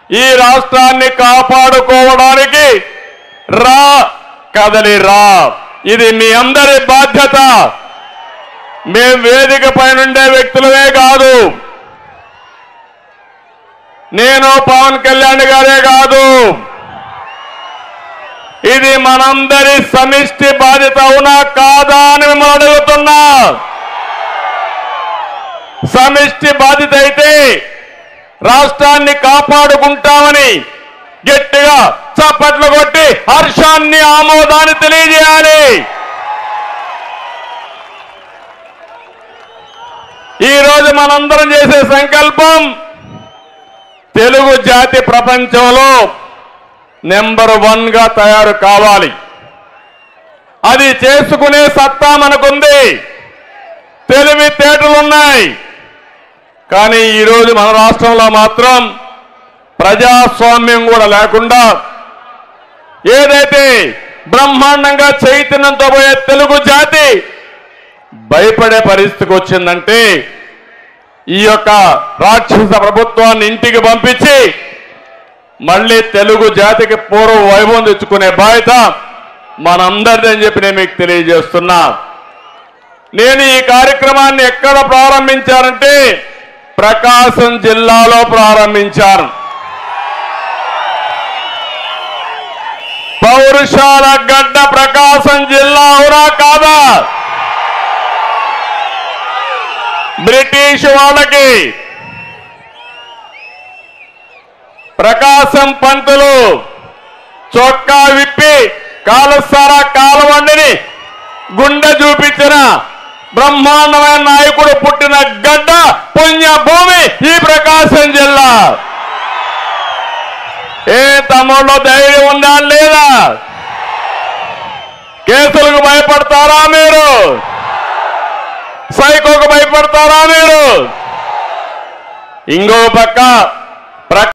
ఈ రాష్ట్రాన్ని కాపాడుకోవడానికి రా కదలి రా. ఇది మీ అందరి బాధ్యత. మేం వేదిక పైనుండే వ్యక్తులమే కాదు, నేను పవన్ కళ్యాణ్ గారే కాదు, ఇది మనందరి సమిష్టి బాధ్యత. అవునా కాదా అని మిమ్మల్ని అడుగుతున్నా. సమిష్టి బాధ్యత అయితే రాష్ట్రాన్ని కాపాడుకుంటామని గట్టిగా చప్పట్లు కొట్టి హర్షాన్ని ఆమోదాన్ని తెలియజేయాలి. ఈరోజు మనందరం చేసే సంకల్పం తెలుగు జాతి ప్రపంచంలో నెంబర్ 1గా తయారు కావాలి. అది చేసుకునే సత్తా మనకుంది, తెలివితేటలున్నాయి. కానీ ఈరోజు మన రాష్ట్రంలో మాత్రం ప్రజాస్వామ్యం కూడా లేకుండా ఏదైతే బ్రహ్మాండంగా చైతన్యంతో పోయే తెలుగు జాతి భయపడే పరిస్థితికి వచ్చిందంటే ఈ యొక్క రాక్షస ప్రభుత్వాన్ని ఇంటికి పంపించి మళ్ళీ తెలుగు జాతికి పూర్వ వైభవం తెచ్చుకునే బాధ్యత మనందరిది అని చెప్పి నేను మీకు తెలియజేస్తున్నా. నేను ఈ కార్యక్రమాన్ని ఎక్కడ ప్రారంభించానంటే ప్రకాశం జిల్లాలో ప్రారంభించాను. పౌరుషాల గడ్డ ప్రకాశం జిల్లా అవునా కాదా? బ్రిటిష్ వాళ్ళకి ప్రకాశం పంతులు చొక్కా విప్పి కాలుసారా కాలవండిని గుండె చూపించిన బ్రహ్మాండమైన నాయకుడు పుట్టిన గడ్డ పుణ్యభూమి ఈ ప్రకాశం జిల్లా. ఏ తమ్ముళ్ళు ధైర్యం ఉందా లేదా? కేసులకు భయపడతారా మీరు? సైకోకు భయపడతారా మీరు? ఇంకో పక్క